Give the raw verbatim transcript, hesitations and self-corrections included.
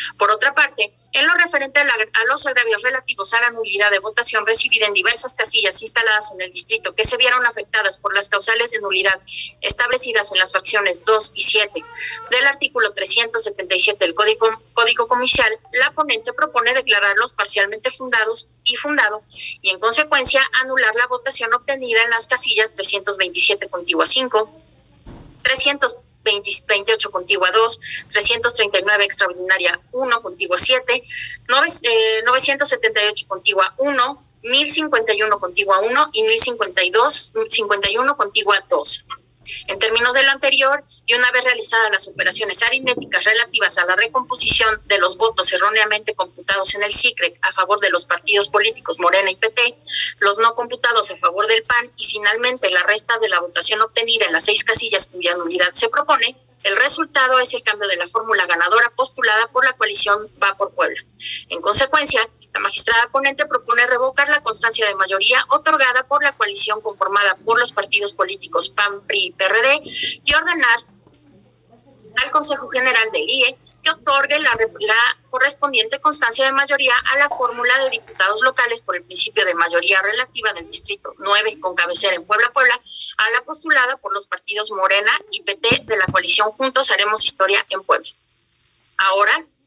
Por otra parte, en lo referente a, la, a los agravios relativos a la nulidad de votación recibida en diversas casillas instaladas en el distrito que se vieron afectadas por las causales de nulidad establecidas en las fracciones dos y siete del artículo trescientos setenta y siete del Código, Código Comercial, la ponente propone declararlos parcialmente fundados y fundado y, en consecuencia, anular la votación obtenida en las casillas trescientos veintisiete contigua cinco, trescientos veintiocho contigua dos, trescientos treinta y nueve extraordinaria uno contigua siete, novecientos setenta y ocho contigua uno, mil cincuenta y uno contigua uno y mil cincuenta y dos, cincuenta y uno contigua dos. En términos de lo anterior, y una vez realizadas las operaciones aritméticas relativas a la recomposición de los votos erróneamente computados en el S I C R E C a favor de los partidos políticos Morena y P T, los no computados a favor del P A N y finalmente la resta de la votación obtenida en las seis casillas cuya nulidad se propone, el resultado es el cambio de la fórmula ganadora postulada por la coalición Va por Puebla. En consecuencia, la magistrada ponente propone revocar la constancia de mayoría otorgada por la coalición conformada por los partidos políticos P A N, P R I y P R D y ordenar al Consejo General del I E que otorgue la, la correspondiente constancia de mayoría a la fórmula de diputados locales por el principio de mayoría relativa del Distrito nueve con cabecera en Puebla, Puebla, a la postulada por los partidos Morena y P T de la coalición Juntos Haremos Historia en Puebla. Ahora